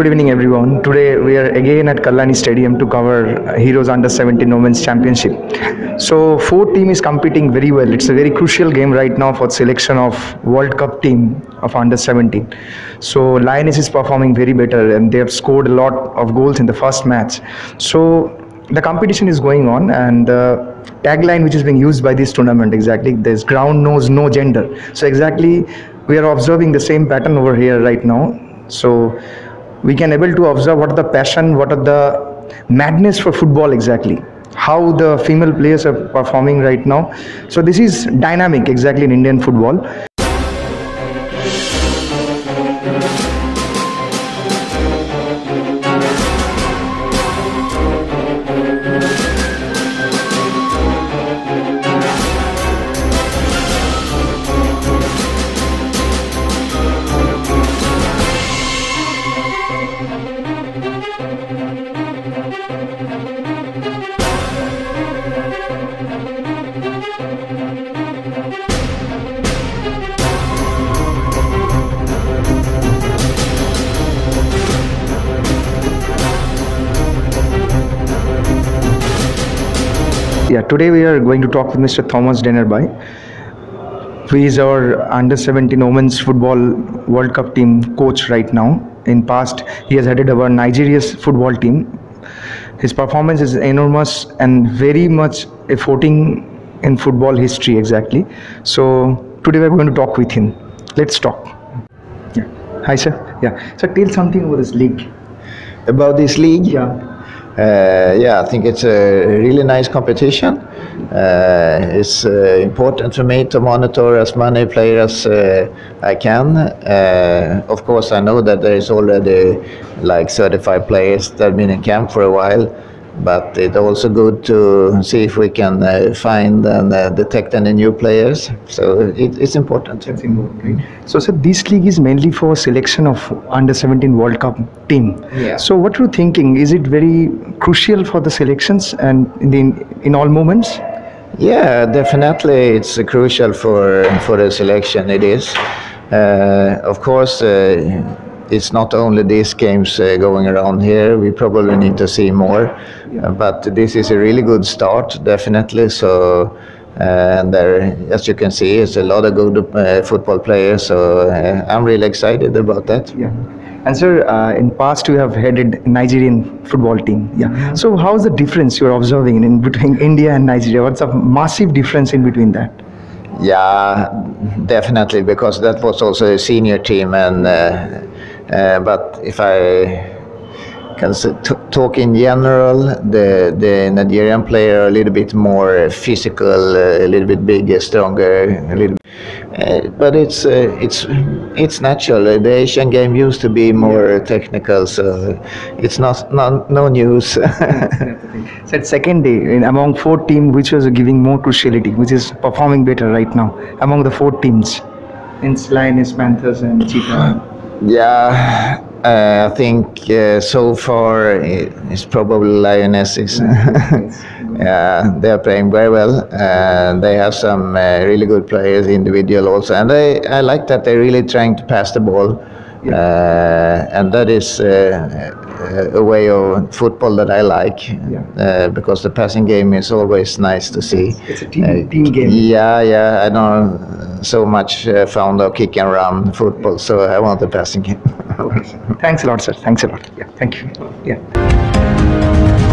Good evening, everyone. Today we are again at Kallani Stadium to cover Heroes Under 17 Women's Championship. So, four team is competing very well. It's a very crucial game right now for selection of World Cup team of Under 17. So, Lioness is performing very better, and they have scored a lot of goals in the first match. So, the competition is going on, and the tagline which is being used by this tournament exactly, there's ground knows no gender. So exactly we are observing the same pattern over here right now. So we can able to observe what are the passion, what are the madness for football exactly, how the female players are performing right now. So this is dynamic exactly in Indian football. Yeah, today we are going to talk with Mr. Thomas Denerby, who is our Under 17 Women's Football World Cup team coach right now. In past, he has headed our Nigeria's football team. His performance is enormous and very much a footing in football history exactly. So today we are going to talk with him. Let's talk. Yeah. Hi, sir. Yeah. So tell something about this league. About this league? Yeah. Yeah, I think it's a really nice competition. It's important for me to monitor as many players I can. Of course, I know that there is already like 35 players that have been in camp for a while, but it's also good to see if we can find and detect any new players. So it's important. That's important, right? So, sir, this league is mainly for selection of Under 17 World Cup team. Yeah. So, what are you thinking? Is it very crucial for the selections and in all moments? Yeah, definitely, it's crucial for the selection. It is, of course. It's not only these games going around here. We probably need to see more, but this is a really good start, definitely. So, and there, as you can see, it's a lot of good football players. So, I'm really excited about that. Yeah. And sir, in past you have headed Nigerian football team. Yeah. So, how's the difference you are observing in between India and Nigeria? What's the massive difference in between that? Yeah, definitely, because that was also a senior team, and but if I can talk in general, the Nigerian player are a little bit more physical, a little bit bigger, stronger, a little. But it's natural. The Asian game used to be more technical, so it's no news. So at second day, among four teams, which was giving more cruciality, which is performing better right now among the four teams, in Lioness, Panthers, and Cheetah. Yeah, I think so far it's probably Lionesses. Yeah, they are playing very well, and they have some really good players, individual also, and I like that they're really trying to pass the ball, and that is a way of football that I like, because the passing game is always nice to see. It's a team game. Yeah, I don't so much fond of kick and run football, so I want the passing game. Okay, sir. Thanks a lot, sir. Thanks a lot. Yeah, thank you. Yeah.